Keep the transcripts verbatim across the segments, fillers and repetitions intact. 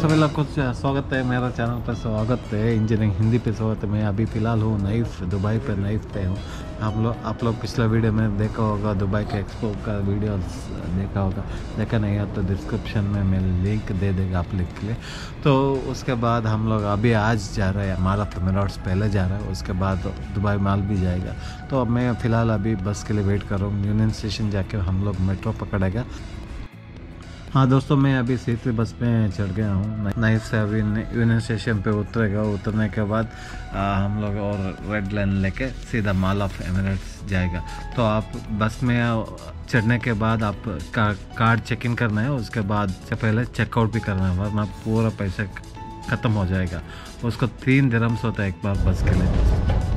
सभी लोग को स्वागत है मेरा चैनल पर। स्वागत है इंजीनियरिंग हिंदी पे स्वागत है। मैं अभी फ़िलहाल हूँ नाइफ, दुबई पे नाइफ पे हूँ। हम लोग आप लोग पिछला वीडियो में देखा होगा, दुबई के एक्सपो का वीडियो देखा होगा। देखा नहीं है तो डिस्क्रिप्शन में मैं लिंक दे देगा आप लिख के लिए। तो उसके बाद हम लोग अभी आज जा रहे हैं, माल ऑफ एमिरेट्स पहले जा रहा है, उसके बाद दुबई माल भी जाएगा। तो अब मैं फ़िलहाल अभी बस के लिए वेट कर रहा हूँ। यूनियन स्टेशन जाके हम लोग मेट्रो पकड़ेगा। हाँ दोस्तों, मैं अभी सीधी बस में चढ़ गया हूँ। नाइफ से अभी यूनियन स्टेशन पे उतरेगा। उतरने के बाद आ, हम लोग और रेड लाइन लेके सीधा माल ऑफ एमिरेट्स जाएगा। तो आप बस में चढ़ने के बाद आप का, कार्ड चेक इन करना है, उसके बाद से पहले चेकआउट भी करना है, वरना पूरा पैसा ख़त्म हो जाएगा। उसको तीन दिरहम्स होता है एक बार बस के लिए।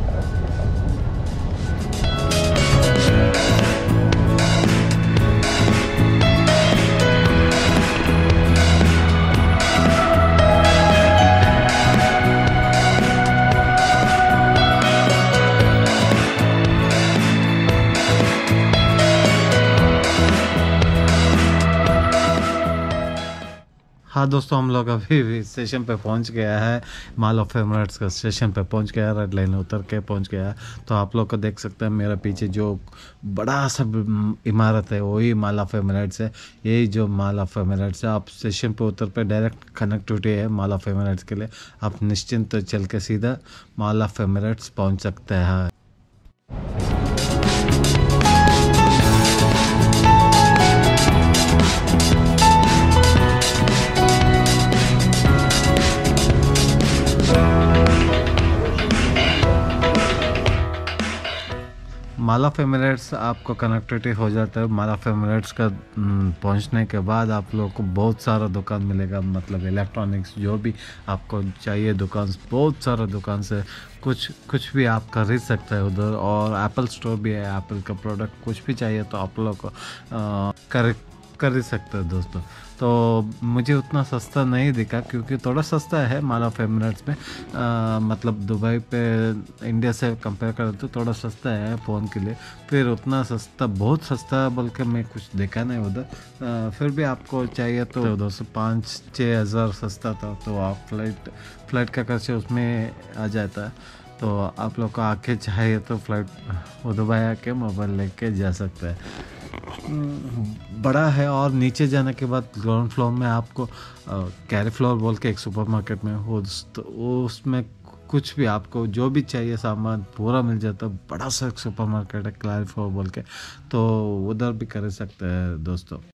हाँ दोस्तों, हम लोग अभी भी स्टेशन पे पहुंच गया है। माल ऑफ एमिरेट्स का स्टेशन पे पहुंच गया है, रेड लाइन उतर के पहुंच गया है। तो आप लोग को देख सकते हैं मेरा पीछे जो बड़ा सा इमारत है वही माल ऑफ एमिरेट्स है। यही जो माल ऑफ एमिरेट्स है, आप स्टेशन पे उतर पे डायरेक्ट कनेक्टिविटी है माल ऑफ एमिरेट्स के लिए। आप निश्चिंत चल के सीधा माल ऑफ एमिरेट्स पहुँच सकते हैं। माल ऑफ एमिरेट्स आपको कनेक्टिविटी हो जाता है। माल ऑफ एमिरेट्स का पहुंचने के बाद आप लोगों को बहुत सारा दुकान मिलेगा, मतलब इलेक्ट्रॉनिक्स जो भी आपको चाहिए दुकान, बहुत सारा दुकान से कुछ कुछ भी आप खरीद सकते हैं उधर। और एप्पल स्टोर भी है, एप्पल का प्रोडक्ट कुछ भी चाहिए तो आप लोग को कर खरीद सकते हैं दोस्तों। तो मुझे उतना सस्ता नहीं दिखा क्योंकि थोड़ा सस्ता है माल ऑफ एमिरेट्स में, आ, मतलब दुबई पे इंडिया से कंपेयर करें तो थोड़ा सस्ता है फ़ोन के लिए। फिर उतना सस्ता, बहुत सस्ता बल्कि मैं कुछ देखा नहीं उधर। फिर भी आपको चाहिए तो दो सौ पाँच छः हज़ार सस्ता था, तो आप फ्लाइट फ्लाइट का खर्चा उसमें आ जाता है। तो आप लोग को आके चाहिए तो फ्लाइट वो दुबई आके मोबाइल लेके जा सकते हैं। बड़ा है। और नीचे जाने के बाद ग्राउंड फ्लोर में आपको कैरी फ्लोर बोल के एक सुपरमार्केट में हो, तो उसमें कुछ भी आपको जो भी चाहिए सामान पूरा मिल जाता है। बड़ा सा सुपरमार्केट है कैरी फ्लोर बोल के, तो उधर भी कर सकते हैं दोस्तों।